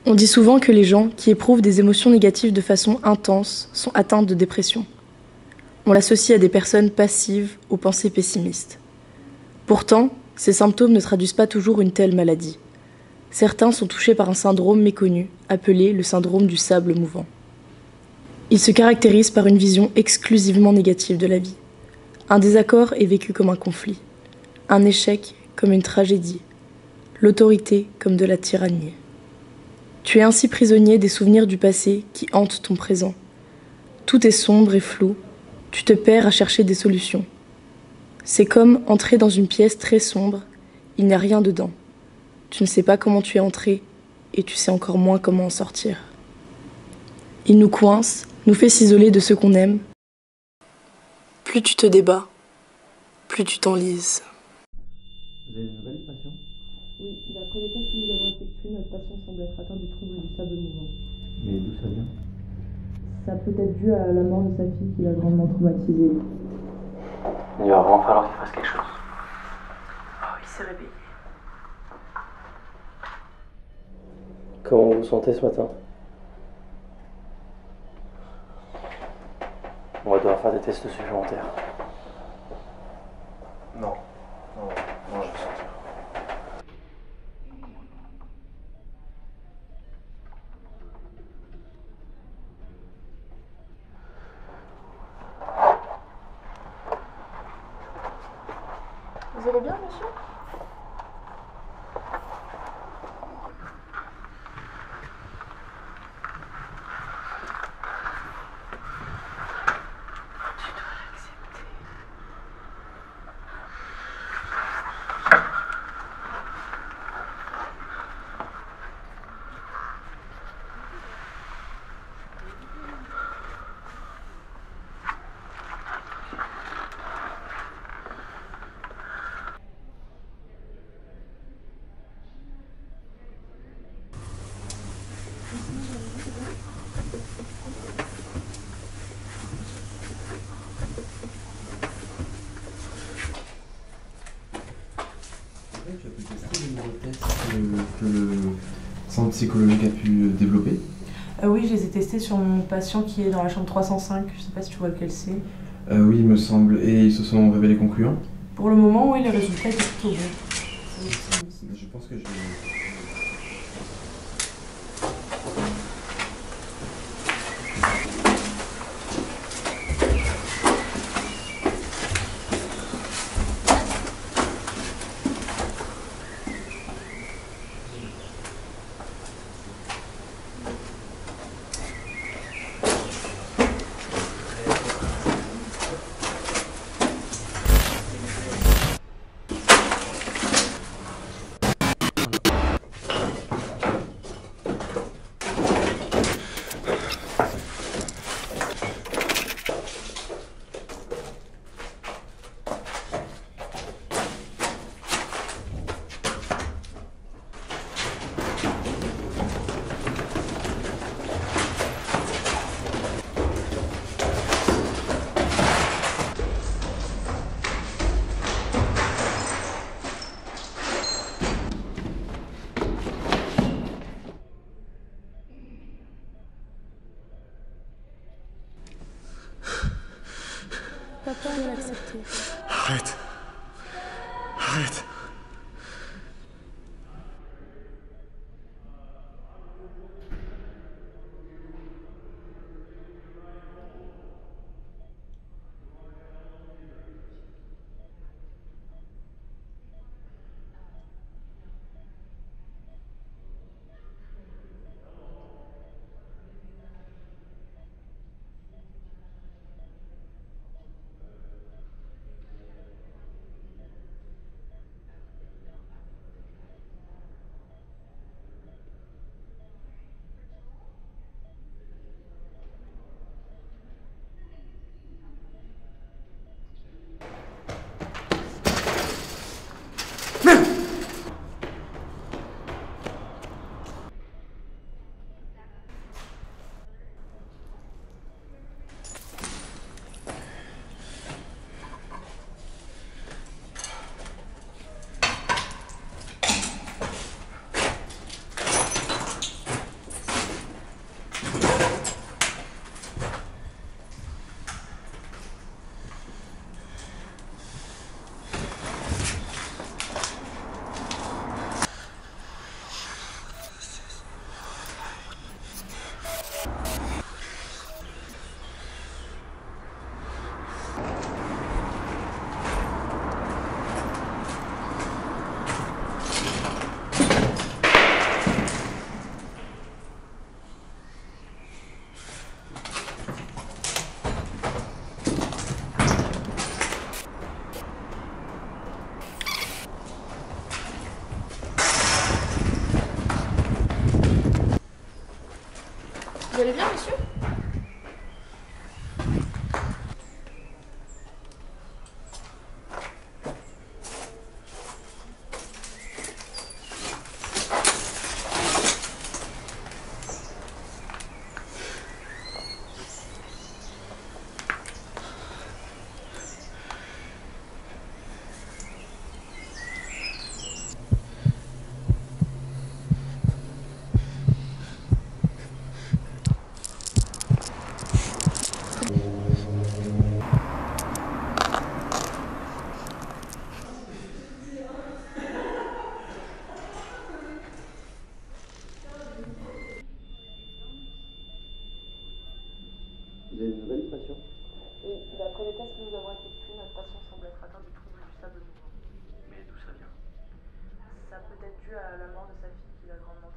On dit souvent que les gens qui éprouvent des émotions négatives de façon intense sont atteints de dépression. On l'associe à des personnes passives, aux pensées pessimistes. Pourtant, ces symptômes ne traduisent pas toujours une telle maladie. Certains sont touchés par un syndrome méconnu, appelé le syndrome du sable mouvant. Il se caractérise par une vision exclusivement négative de la vie. Un désaccord est vécu comme un conflit, un échec comme une tragédie, l'autorité comme de la tyrannie. Tu es ainsi prisonnier des souvenirs du passé qui hantent ton présent. Tout est sombre et flou, tu te perds à chercher des solutions. C'est comme entrer dans une pièce très sombre, il n'y a rien dedans. Tu ne sais pas comment tu es entré, et tu sais encore moins comment en sortir. Il nous coince, nous fait s'isoler de ceux qu'on aime. Plus tu te débats, plus tu t'enlises. Vous avez une nouvelle patient? Oui, d'après les tests que nous avons effectués, notre patient semble être atteint du trouble du sable mouvant. Mais d'où ça vient? Ça peut être dû à la mort de sa fille qui l'a grandement traumatisé. Il va vraiment falloir qu'il fasse quelque chose. Oh, il s'est réveillé. Comment vous vous sentez ce matin? On va devoir faire des tests supplémentaires. Non, je vais sortir. Vous allez bien, monsieur? Tu as pu tester les nouveaux tests que le centre psychologique a pu développer? Oui, je les ai testés sur mon patient qui est dans la chambre 305. Je ne sais pas si tu vois lequel c'est. Oui, il me semble. Et ils se sont révélés concluants? Pour le moment, oui, les résultats étaient plutôt bons. Je pense que je vais... Papa doit l'accepter. Arrête. Arrête. Vous allez bien, monsieur? Vous avez une nouvelle patient? Oui, d'après les tests que nous avons effectués, notre patient semble être atteint du trouble du sable mouvant. Mais d'où ça vient? Ça peut être dû à la mort de sa fille qui l'a grandement